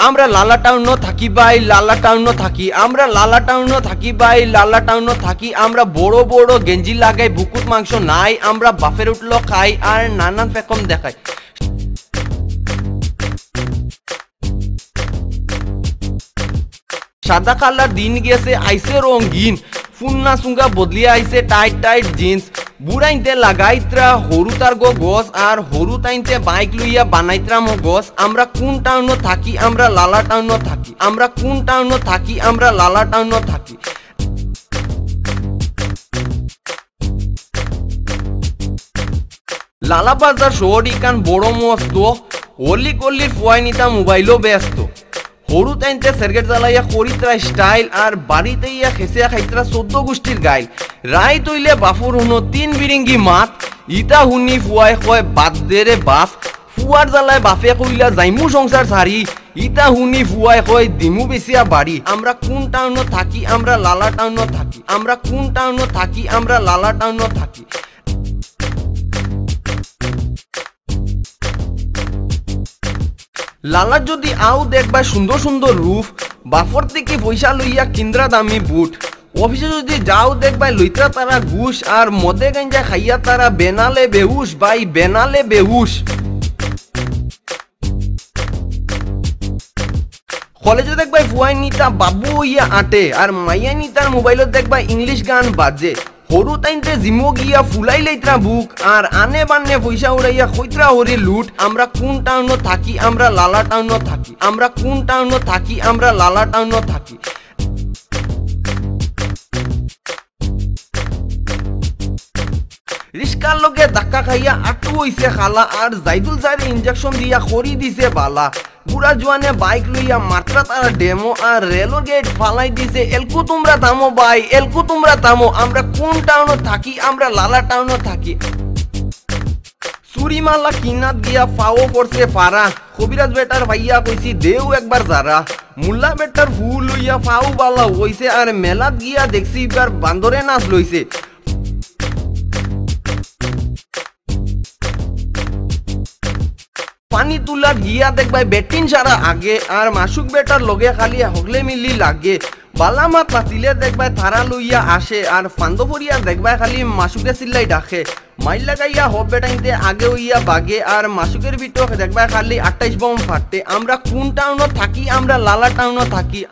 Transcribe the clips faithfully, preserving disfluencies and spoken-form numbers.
আমরা লালা টাউনও থাকি ভাই, লালা টাউনও থাকি, আমরা লালা টাউনও থাকি ভাই, লালা টাউনও থাকি। আমরা বড় বড় গেঞ্জি লাগাই, বুকুত মাংস নাই, আমরা বাফের উঠলো খাই আর নানান পেকম দেখাই। সাদা কালার দিন গেছে আইসে রঙিন, ফুন্না সুঙ্গা বদলিয়ে আইসে টাইট টাইট জিন্স। বুড়াইতে লাগাইত্রা হরু তার গো গছ আর হরু তাইতে বাইক লইয়া বানাইত্রাম গছ। আমরা কোন টাউনও থাকি, আমরা লালা টাউনও থাকি, আমরা কোন টাউনও থাকি, আমরা লালা টাউনও থাকি। লালা বাজার শহর ইকান বড় মস্ত, অলি কল্লির ফুয়াই নিতা মোবাইলও ব্যস্ত। হরু তাইতে সেরগেট জ্বালাইয়া করিত্রা স্টাইল আর বাড়িতে ইয়া খেসিয়া খাইত্রা চোদ্দ গোষ্ঠীর গাইল। রায় তৈলে বাফুর হুনো তিন বিরিঙ্গি মাত, ইটা হুনি ফুয়াই কয় বাদ দে রে বাপ। ফুয়ার জ্বালায় বাপে কইলা যাইমু সংসার সারি, ইটা হুনি ফুয়াই কয় দিমু বেশিয়া বাড়ি। আমরা কোন টাউনও থাকি, আমরা লালা টাউনও থাকি, আমরা কোন টাউনও থাকি, আমরা লালা টাউনও থাকি। লালা যদি আও দেখবা সুন্দর সুন্দর রূপ, বাফর থেকে পয়সা লইয়া কিন্দ্রা দামি বুট। অফিসে যদি যাও দেখবা লইত্রা তারা ঘুষ আর মদে গাঞ্জা খাইয়া তারা বেনালে বেহুশ ভাই, বেনালে বেহুশ। কলেজে দেখবা ফুয়াই নিতা বাবু হইয়া আটে আর মাইয়া নিতার মোবাইলত দেখবা ইংলিশ গান বাজে। হরু তাইতে জিমো গিয়া ফুলাই লইত্রা বুক আর আনে বান্নে পয়সা উড়াইয়া কইত্রা হরি লুট। আমরা কোন টাউনও থাকি, আমরা লালা টাউনও থাকি, আমরা কোন টাউনও থাকি, আমরা লালা টাউনও থাকি। রিস্কার লগে ধাক্কা খাইয়া আটু হইছে খালা আর জাইদুল জারে ইনজেকশন দিয়া খড়ি দিছে বালা। বুড়া জোয়ানে বাইক লইয়া মাত্রা তারা ডেমো আর রেলর গেট ফালাই দিছে। এলকু তোমরা থামো ভাই, এলকু তোমরা থামো। আমরা কোন টাউনও থাকি, আমরা লালা টাউনও থাকি। চুরিমালা কিনাত গিয়া ফাও করছে ফারা, কবিরাজ বেটার ভাইয়া কইছি দেও একবার যারা। মুল্লা বেটার ফুল লইয়া ফাও বালা হইছে আর মেলাত গিয়া দেখছি এবার বান্দরে নাচ লইছে। পানি তুলার গিয়া দেখবাই বেটিন সারা আগে আর মাসুক বেটার লগে খালি হগলে মিলি লাগে। বালামাত পাতিলে দেখবাই থারা লইয়া আসে আর ফান্দফরিয়া দেখবাই খালি মাসুকে চিল্লাই ডাকে। মাইল লাগাইয়া হব বেটাইতে আগে হইয়া বাগে আর মাসুকের ভিতর দেখবাই খালি আটাইশ বম ফাটে। আমরা কোন টাউনও থাকি, আমরা লালা টাউনও থাকি।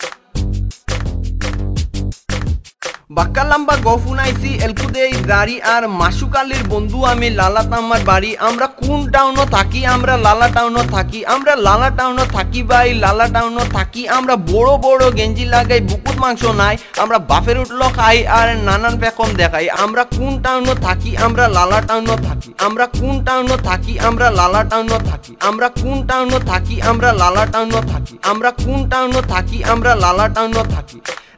বাক্কা লাম্বা গফুনাইছি এলকুদে গাড়ি আর মাসুকালির বন্ধু আমি লালা তামার বাড়ি। আমরা কোন টাউনও থাকি, আমরা লালা টাউনও থাকি, আমরা লালা টাউনও থাকি ভাই, লালা টাউনও থাকি। আমরা বড় বড় গেঞ্জি লাগাই, বুকুত মাংস নাই, আমরা বাফের উঠলো খাই আর নানান পেকম দেখাই। আমরা কোন টাউনও থাকি, আমরা লালা টাউনও থাকি, আমরা কোন টাউনও থাকি, আমরা লালা টাউনও থাকি, আমরা কোন টাউনও থাকি, আমরা লালা টাউনও থাকি, আমরা কোন টাউনও থাকি, আমরা লালা টাউনও থাকি।